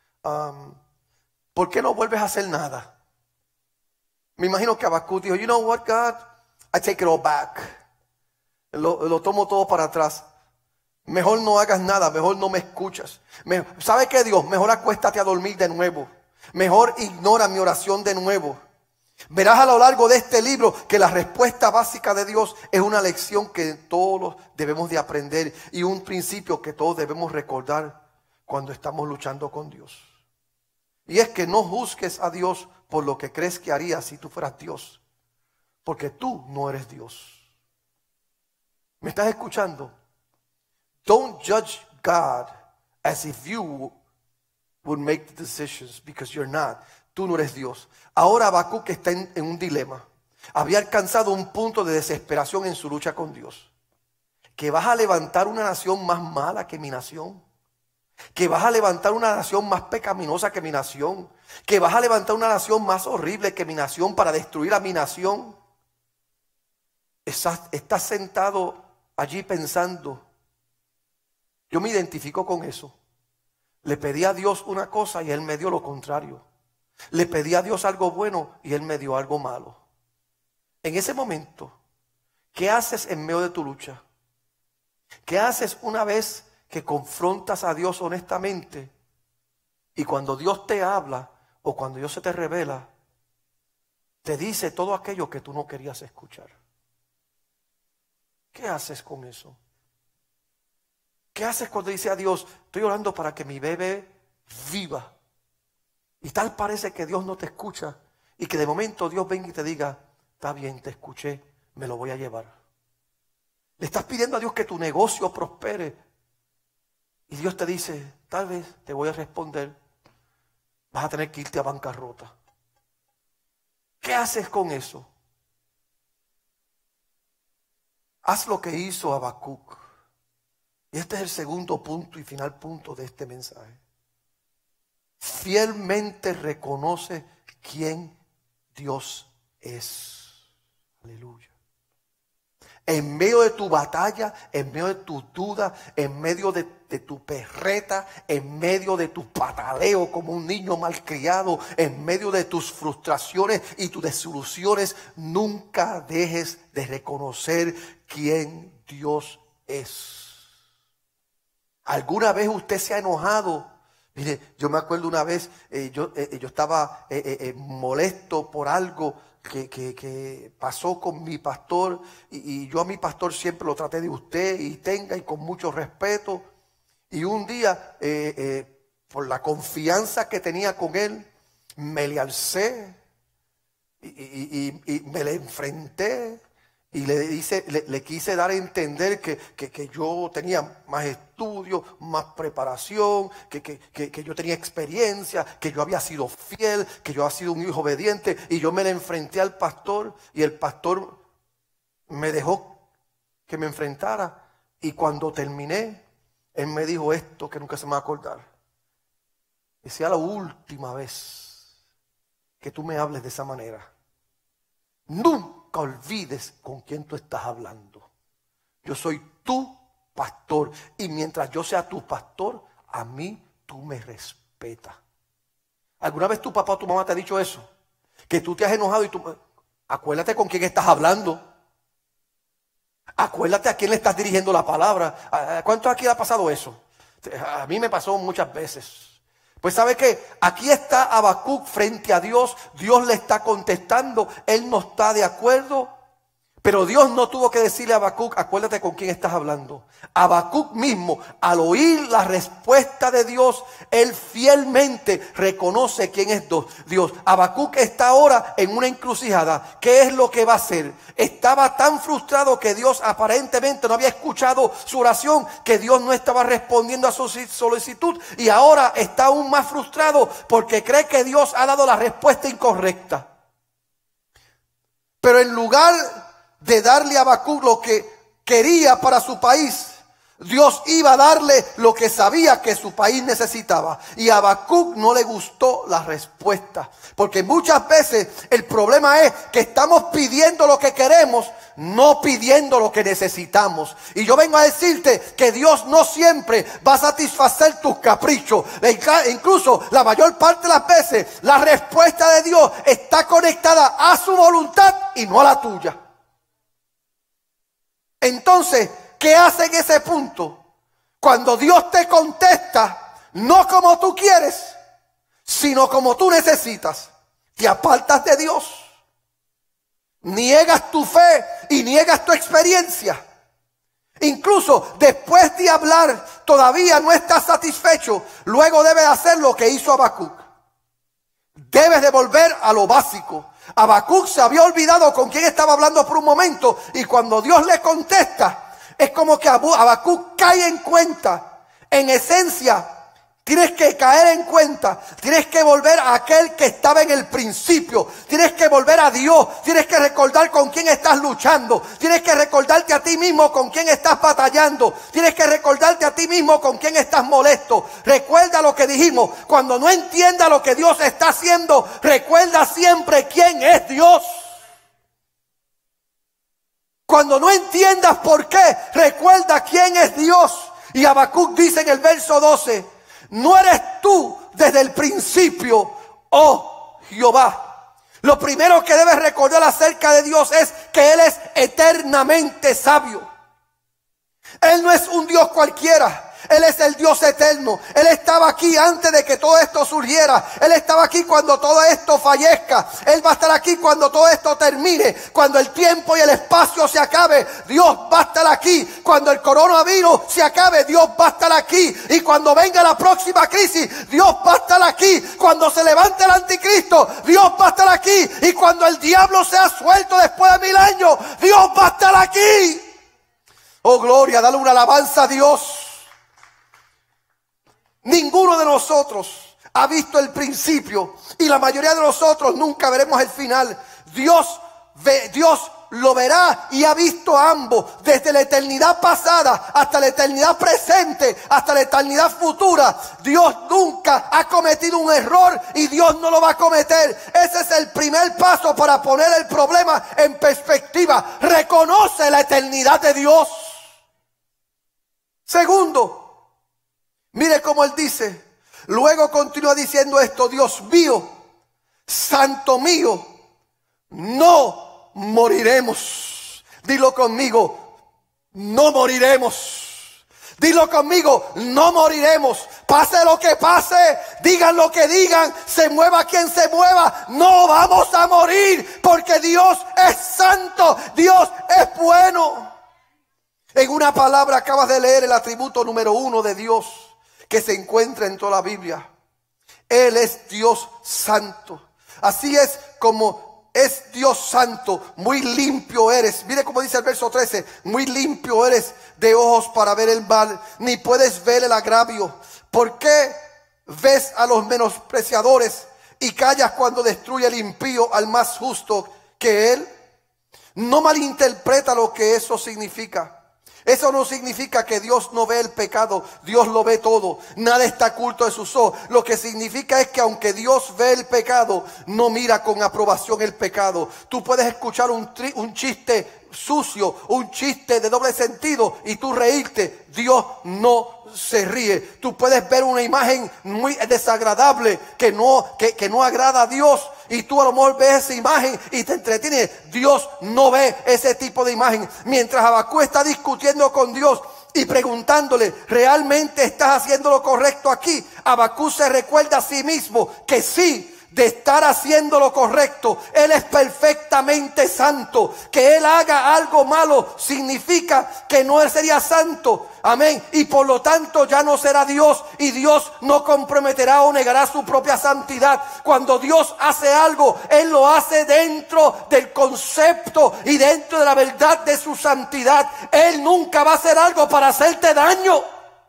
¿por qué no vuelves a hacer nada? Me imagino que Habacuc dijo: you know what, God, I take it all back. Lo tomo todo para atrás. Mejor no hagas nada, mejor no me escuchas. ¿Sabe qué, Dios? Mejor acuéstate a dormir de nuevo. Mejor ignora mi oración de nuevo. Verás a lo largo de este libro que la respuesta básica de Dios es una lección que todos debemos de aprender y un principio que todos debemos recordar cuando estamos luchando con Dios. Y es que no juzgues a Dios por lo que crees que haría si tú fueras Dios, porque tú no eres Dios. ¿Me estás escuchando? Don't judge God as if you would make the decisions, because you're not. Tú no eres Dios. Ahora Habacuc está en un dilema. Había alcanzado un punto de desesperación en su lucha con Dios. ¿Que vas a levantar una nación más mala que mi nación? ¿Que vas a levantar una nación más pecaminosa que mi nación? ¿Que vas a levantar una nación más horrible que mi nación para destruir a mi nación? Estás sentado allí pensando. Yo me identifico con eso. Le pedí a Dios una cosa y Él me dio lo contrario. Le pedí a Dios algo bueno y Él me dio algo malo. En ese momento, ¿qué haces en medio de tu lucha? ¿Qué haces una vez que confrontas a Dios honestamente? Y cuando Dios te habla o cuando Dios se te revela, te dice todo aquello que tú no querías escuchar. ¿Qué haces con eso? ¿Qué haces cuando dice a Dios, estoy orando para que mi bebé viva? Y tal parece que Dios no te escucha y que de momento Dios venga y te diga, está bien, te escuché, me lo voy a llevar. Le estás pidiendo a Dios que tu negocio prospere y Dios te dice, tal vez te voy a responder, vas a tener que irte a bancarrota. ¿Qué haces con eso? Haz lo que hizo Habacuc. Y este es el segundo punto y final punto de este mensaje. Fielmente reconoce quién Dios es. Aleluya. En medio de tu batalla, en medio de tu duda, en medio de tu perreta, en medio de tu pataleo como un niño malcriado, en medio de tus frustraciones y tus desilusiones, nunca dejes de reconocer quién Dios es. ¿Alguna vez usted se ha enojado? Mire, yo me acuerdo una vez, yo estaba molesto por algo que pasó con mi pastor y yo a mi pastor siempre lo traté de usted y con mucho respeto. Y un día, por la confianza que tenía con él, me le alcé y me le enfrenté. Y le quise dar a entender que yo tenía más estudio, más preparación, que yo tenía experiencia, que yo había sido fiel, que yo había sido un hijo obediente. Y yo me le enfrenté al pastor y el pastor me dejó que me enfrentara. Y cuando terminé, él me dijo esto que nunca se me va a acordar. Que sea la última vez que tú me hables de esa manera. Nunca olvides con quién tú estás hablando. Yo soy tu pastor y mientras yo sea tu pastor, a mí tú me respetas. ¿Alguna vez tu papá o tu mamá te ha dicho eso? Que tú te has enojado y tú... Acuérdate con quién estás hablando. Acuérdate a quién le estás dirigiendo la palabra. ¿Cuántos aquí le ha pasado eso? A mí me pasó muchas veces. Pues ¿sabe qué? Aquí está Habacuc frente a Dios. Dios le está contestando. Él no está de acuerdo. Pero Dios no tuvo que decirle a Habacuc, acuérdate con quién estás hablando. Habacuc mismo, al oír la respuesta de Dios, él fielmente reconoce quién es Dios. Habacuc está ahora en una encrucijada. ¿Qué es lo que va a hacer? Estaba tan frustrado que Dios aparentemente no había escuchado su oración, que Dios no estaba respondiendo a su solicitud. Y ahora está aún más frustrado porque cree que Dios ha dado la respuesta incorrecta. Pero en lugar de darle a Habacuc lo que quería para su país, Dios iba a darle lo que sabía que su país necesitaba. Y a Habacuc no le gustó la respuesta, porque muchas veces el problema es que estamos pidiendo lo que queremos, no pidiendo lo que necesitamos. Y yo vengo a decirte que Dios no siempre va a satisfacer tus caprichos. Incluso la mayor parte de las veces la respuesta de Dios está conectada a su voluntad y no a la tuya. Entonces, ¿qué hace en ese punto? Cuando Dios te contesta, no como tú quieres, sino como tú necesitas, te apartas de Dios. Niegas tu fe y niegas tu experiencia. Incluso después de hablar, todavía no estás satisfecho. Luego debes hacer lo que hizo Habacuc. Debes de volver a lo básico. Habacuc se había olvidado con quién estaba hablando por un momento, y cuando Dios le contesta, es como que Habacuc cae en cuenta. En esencia, tienes que caer en cuenta, tienes que volver a aquel que estaba en el principio, tienes que volver a Dios, tienes que recordar con quién estás luchando, tienes que recordarte a ti mismo con quién estás batallando, tienes que recordarte a ti mismo con quién estás molesto. Recuerda lo que dijimos, cuando no entienda lo que Dios está haciendo, recuerda siempre quién es Dios. Cuando no entiendas por qué, recuerda quién es Dios. Y Habacuc dice en el verso 12, no eres tú desde el principio, oh Jehová. Lo primero que debes recordar acerca de Dios es que Él es eternamente sabio. Él no es un Dios cualquiera. Él es el Dios eterno. Él estaba aquí antes de que todo esto surgiera. Él estaba aquí cuando todo esto fallezca. Él va a estar aquí cuando todo esto termine. Cuando el tiempo y el espacio se acabe, Dios va a estar aquí. Cuando el coronavirus se acabe, Dios va a estar aquí. Y cuando venga la próxima crisis, Dios va a estar aquí. Cuando se levante el anticristo, Dios va a estar aquí. Y cuando el diablo sea suelto después de 1000 años, Dios va a estar aquí. Oh, gloria, dale una alabanza a Dios. Ninguno de nosotros ha visto el principio y la mayoría de nosotros nunca veremos el final. Dios lo verá y ha visto a ambos desde la eternidad pasada hasta la eternidad presente, hasta la eternidad futura. Dios nunca ha cometido un error y Dios no lo va a cometer. Ese es el primer paso para poner el problema en perspectiva. Reconoce la eternidad de Dios. Segundo, mire cómo él dice, luego continúa diciendo esto: Dios mío, santo mío, no moriremos. Dilo conmigo, no moriremos. Dilo conmigo, no moriremos. Pase lo que pase, digan lo que digan, se mueva quien se mueva, no vamos a morir, porque Dios es santo, Dios es bueno. En una palabra acabas de leer el atributo número 1 de Dios que se encuentra en toda la Biblia. Él es Dios santo. Así es como es Dios santo. Muy limpio eres. Mire cómo dice el verso 13. Muy limpio eres de ojos para ver el mal, ni puedes ver el agravio. ¿Por qué ves a los menospreciadores y callas cuando destruye el impío al más justo que él? No malinterpreta lo que eso significa. Eso no significa que Dios no ve el pecado. Dios lo ve todo. Nada está oculto de sus ojos. Lo que significa es que aunque Dios ve el pecado, no mira con aprobación el pecado. Tú puedes escuchar un chiste sucio, un chiste de doble sentido y tú reírte. Dios no se ríe. Tú puedes ver una imagen muy desagradable que no agrada a Dios y tú a lo mejor ves esa imagen y te entretienes. Dios no ve ese tipo de imagen. Mientras Habacuc está discutiendo con Dios y preguntándole, ¿realmente estás haciendo lo correcto aquí? Habacuc se recuerda a sí mismo que sí, de estar haciendo lo correcto. Él es perfectamente santo. Que Él haga algo malo significa que no sería santo. Amén. Y por lo tanto ya no será Dios. Y Dios no comprometerá o negará su propia santidad. Cuando Dios hace algo, Él lo hace dentro del concepto y dentro de la verdad de su santidad. Él nunca va a hacer algo para hacerte daño.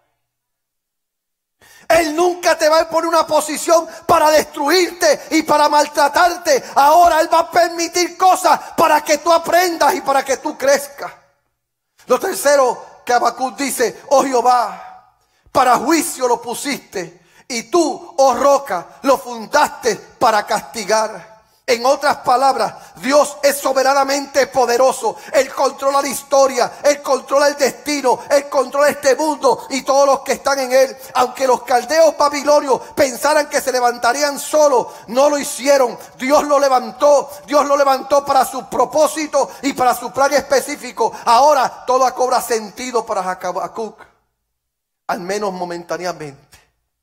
Él nunca te va a poner una posición para destruirte y para maltratarte. Ahora Él va a permitir cosas para que tú aprendas y para que tú crezcas. Lo tercero que Habacuc dice: oh Jehová, para juicio lo pusiste, y tú, oh roca, lo fundaste para castigar. En otras palabras, Dios es soberanamente poderoso. Él controla la historia, Él controla el destino, Él controla este mundo y todos los que están en él. Aunque los caldeos babilonios pensaran que se levantarían solos, no lo hicieron. Dios lo levantó para su propósito y para su plan específico. Ahora todo cobra sentido para Habacuc, al menos momentáneamente.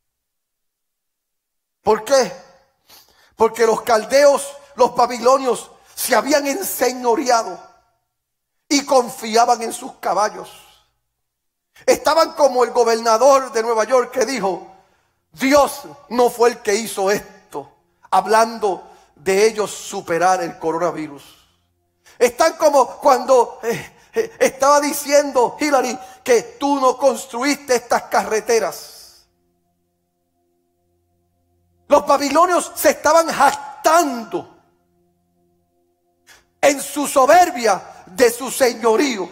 ¿Por qué? Porque los caldeos, los babilonios, se habían enseñoreado y confiaban en sus caballos. Estaban como el gobernador de Nueva York que dijo: Dios no fue el que hizo esto, hablando de ellos superar el coronavirus. Están como cuando estaba diciendo Hillary que tú no construiste estas carreteras. Los babilonios se estaban jactando en su soberbia de su señorío.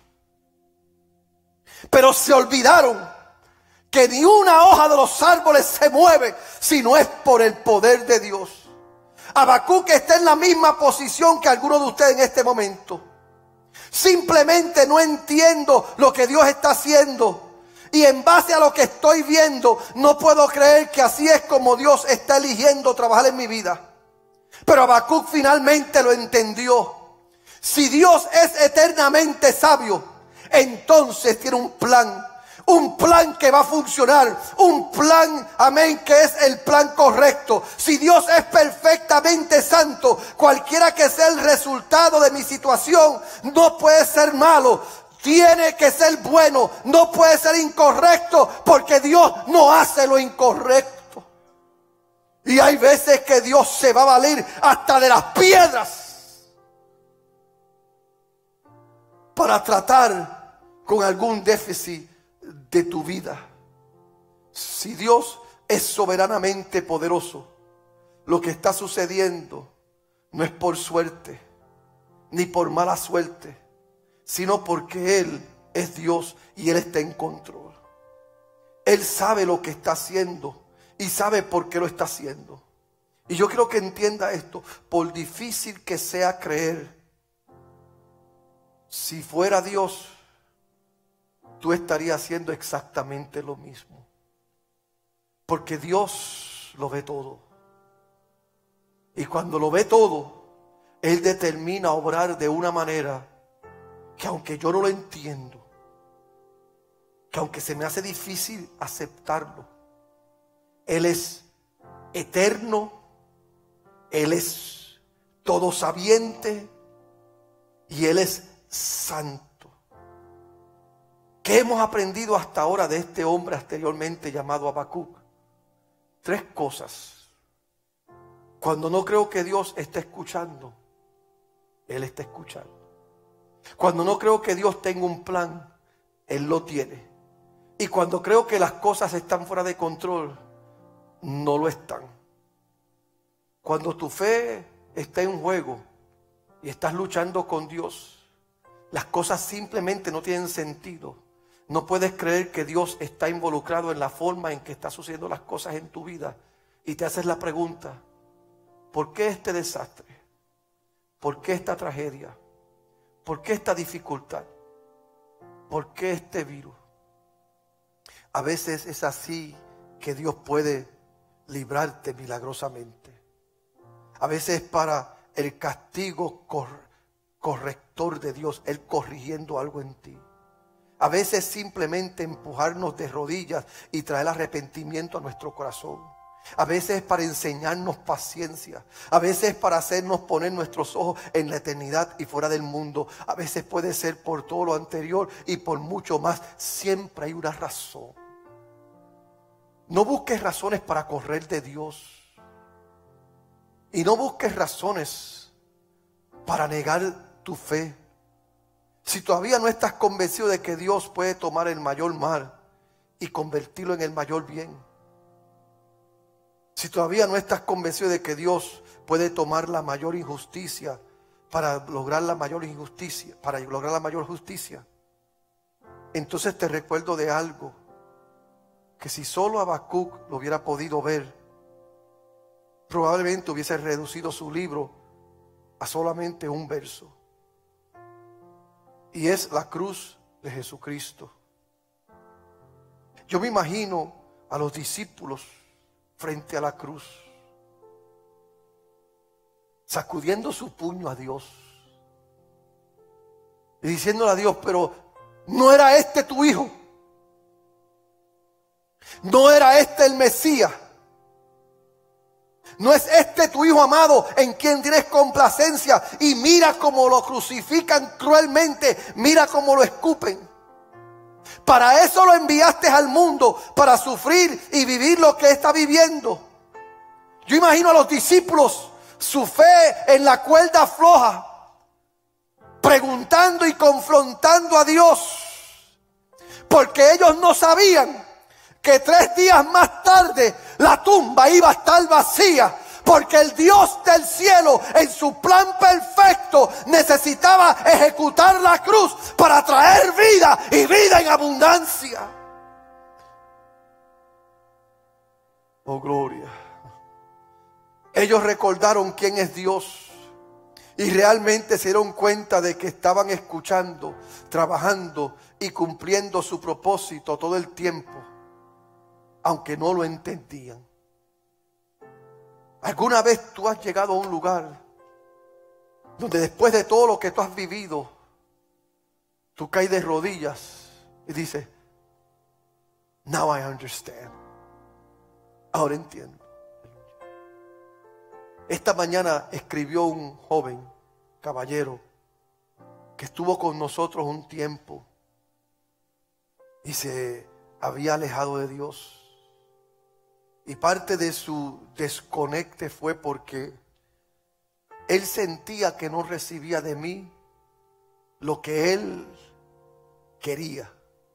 Pero se olvidaron que ni una hoja de los árboles se mueve si no es por el poder de Dios. Habacuc está en la misma posición que algunos de ustedes en este momento. Simplemente no entiendo lo que Dios está haciendo. Y en base a lo que estoy viendo, no puedo creer que así es como Dios está eligiendo trabajar en mi vida. Pero Habacuc finalmente lo entendió. Si Dios es eternamente sabio, entonces tiene un plan. Un plan que va a funcionar. Un plan, amén, que es el plan correcto. Si Dios es perfectamente santo, cualquiera que sea el resultado de mi situación, no puede ser malo. Tiene que ser bueno, no puede ser incorrecto, porque Dios no hace lo incorrecto. Y hay veces que Dios se va a valer hasta de las piedras para tratar con algún déficit de tu vida. Si Dios es soberanamente poderoso, lo que está sucediendo no es por suerte, ni por mala suerte, sino porque Él es Dios y Él está en control. Él sabe lo que está haciendo y sabe por qué lo está haciendo. Y yo quiero que entienda esto. Por difícil que sea creer, si fuera Dios, tú estarías haciendo exactamente lo mismo. Porque Dios lo ve todo. Y cuando lo ve todo, Él determina obrar de una manera que aunque yo no lo entiendo, que aunque se me hace difícil aceptarlo, Él es eterno, Él es todosabiente y Él es santo. ¿Qué hemos aprendido hasta ahora de este hombre anteriormente llamado Habacuc? 3 cosas. Cuando no creo que Dios esté escuchando, Él está escuchando. Cuando no creo que Dios tenga un plan, Él lo tiene. Y cuando creo que las cosas están fuera de control, no lo están. Cuando tu fe está en juego y estás luchando con Dios, las cosas simplemente no tienen sentido. No puedes creer que Dios está involucrado en la forma en que están sucediendo las cosas en tu vida. Y te haces la pregunta, ¿por qué este desastre? ¿Por qué esta tragedia? ¿Por qué esta dificultad? ¿Por qué este virus? A veces es así que Dios puede librarte milagrosamente. A veces para el castigo corrector de Dios, Él corrigiendo algo en ti. A veces simplemente empujarnos de rodillas y traer arrepentimiento a nuestro corazón. A veces para enseñarnos paciencia. A veces para hacernos poner nuestros ojos en la eternidad y fuera del mundo. A veces puede ser por todo lo anterior y por mucho más. Siempre hay una razón. No busques razones para correr de Dios. Y no busques razones para negar tu fe. Si todavía no estás convencido de que Dios puede tomar el mayor mal y convertirlo en el mayor bien. Si todavía no estás convencido de que Dios puede tomar la mayor injusticia para lograr la mayor injusticia, para lograr la mayor justicia, entonces te recuerdo de algo, que si solo Habacuc lo hubiera podido ver, probablemente hubiese reducido su libro a solamente un verso. Y es la cruz de Jesucristo. Yo me imagino a los discípulos frente a la cruz, sacudiendo su puño a Dios y diciéndole a Dios, pero ¿no era este tu hijo? ¿No era este el Mesías? ¿No es este tu hijo amado en quien tienes complacencia? Y mira cómo lo crucifican cruelmente, mira cómo lo escupen. Para eso lo enviaste al mundo, para sufrir y vivir lo que está viviendo. Yo imagino a los discípulos, su fe en la cuerda floja, preguntando y confrontando a Dios, porque ellos no sabían que 3 días más tarde la tumba iba a estar vacía, porque el Dios del cielo en su plan perfecto necesitaba ejecutar la cruz para traer vida y vida en abundancia. Oh, gloria. Ellos recordaron quién es Dios Y realmente se dieron cuenta de que estaban escuchando, trabajando y cumpliendo su propósito todo el tiempo, aunque no lo entendían. ¿Alguna vez tú has llegado a un lugar donde después de todo lo que tú has vivido, tú caes de rodillas y dices, now I understand? Ahora entiendo. Esta mañana escribió un joven caballero que estuvo con nosotros un tiempo y se había alejado de Dios. Y parte de su desconecte fue porque él sentía que no recibía de mí lo que él quería.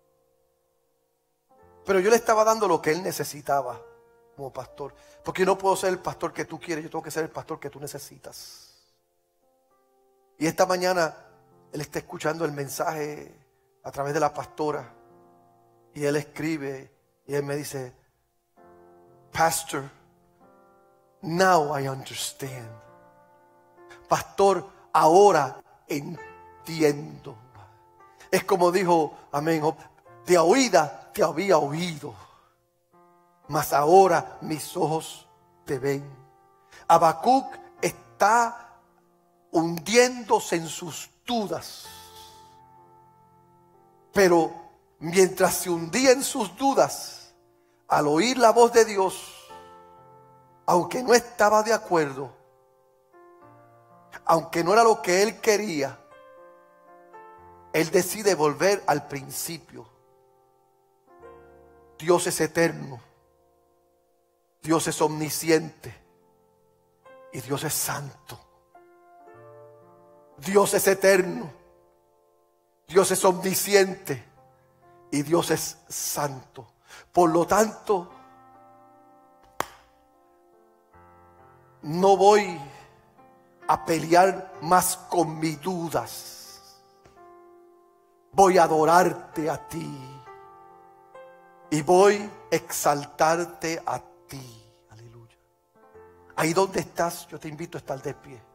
Pero yo le estaba dando lo que él necesitaba como pastor. Porque yo no puedo ser el pastor que tú quieres, yo tengo que ser el pastor que tú necesitas. Y esta mañana él está escuchando el mensaje a través de la pastora. Y él escribe y él me dice, Pastor, now I understand. Pastor, ahora entiendo. Es como dijo, amén, de oída te había oído, mas ahora mis ojos te ven. Habacuc está hundiéndose en sus dudas. Pero mientras se hundía en sus dudas, al oír la voz de Dios, aunque no estaba de acuerdo, aunque no era lo que él quería, él decide volver al principio. Dios es eterno, Dios es omnisciente y Dios es santo. Dios es eterno, Dios es omnisciente y Dios es santo. Por lo tanto, no voy a pelear más con mis dudas. Voy a adorarte a ti y voy a exaltarte a ti. Aleluya. Ahí donde estás, yo te invito a estar de pie.